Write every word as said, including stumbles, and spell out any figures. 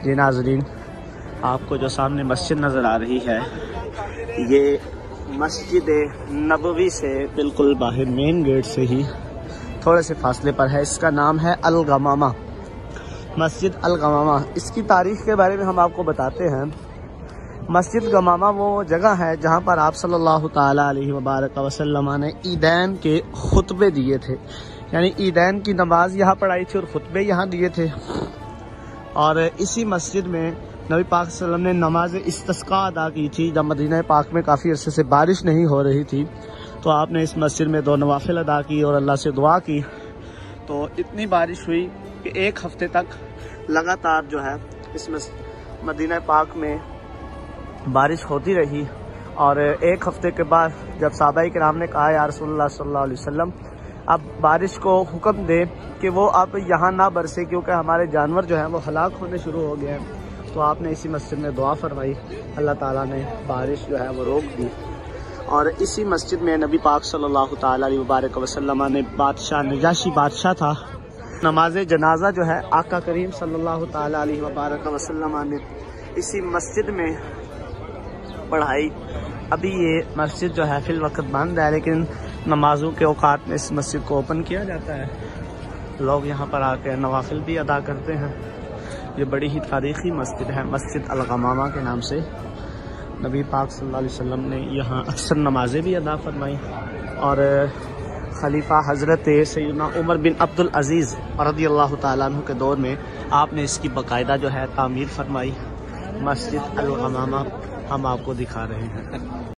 جی ناظرین، آپ کو جو سامنے مسجد نظر آ رہی ہے یہ مسجد نبوی سے بالکل باہر مین گیٹ سے ہی تھوڑے سے فاصلے پر ہے۔ اس کا نام ہے الغمامہ، مسجد الغمامہ۔ اس کی تاریخ کے بارے میں ہم آپ کو بتاتے ہیں۔ مسجد غمامہ وہ جگہ ہے جہاں پر آپ صلی اللہ تعالیٰ علیہ وبارک وسلم نے عیدین کے خطبے دیے تھے، یعنی عیدین کی نماز یہاں پڑھائی تھی اور خطبے یہاں دیے تھے۔ اور اسی مسجد میں نبی پاک صلی اللہ علیہ وسلم نے نماز استسقاء ادا کی تھی جب مدینہ پاک میں کافی عرصے سے بارش نہیں ہو رہی تھی، تو آپ نے اس مسجد میں دو نوافل ادا کی اور اللہ سے دعا کی، تو اتنی بارش ہوئی کہ ایک ہفتے تک لگاتار جو ہے اس مدینہ پاک میں بارش ہوتی رہی۔ اور ایک ہفتے کے بعد جب صحابہ کرام نے کہا یا رسول اللہ صلی اللہ علیہ وسلم اب بارش کو حکم دے کہ وہ اب یہاں نہ برسے کیونکہ ہمارے جانور جو ہیں وہ ہلاک ہونے شروع ہو گئے ہیں، تو آپ نے اسی مسجد میں دعا فرمائی، اللہ تعالیٰ نے بارش جو ہے وہ روک دی۔ اور اسی مسجد میں نبی پاک صلی اللہ تعالیٰ علیہ وبارک وسلم نے بادشاہ نجاشی بادشاہ تھا، نماز جنازہ جو ہے آقا کریم صلی اللہ تعالیٰ علیہ وبارک وسلم نے اسی مسجد میں پڑھائی۔ ابھی یہ مسجد جو ہے فی الوقت بند ہے، لیکن نمازوں کے اوقات میں اس مسجد کو اوپن کیا جاتا ہے، لوگ یہاں پر آ کے نوافل بھی ادا کرتے ہیں۔ یہ بڑی ہی تاریخی مسجد ہے، مسجد الغمامہ کے نام سے۔ نبی پاک صلی اللہ علیہ وسلم نے یہاں اکثر نمازیں بھی ادا فرمائی، اور خلیفہ حضرت سیدنا عمر بن عبد العزیز رضی اللہ تعالیٰ عنہ کے دور میں آپ نے اس کی باقاعدہ جو ہے تعمیر فرمائی۔ مسجد الغمامہ ہم آپ کو دکھا رہے ہیں۔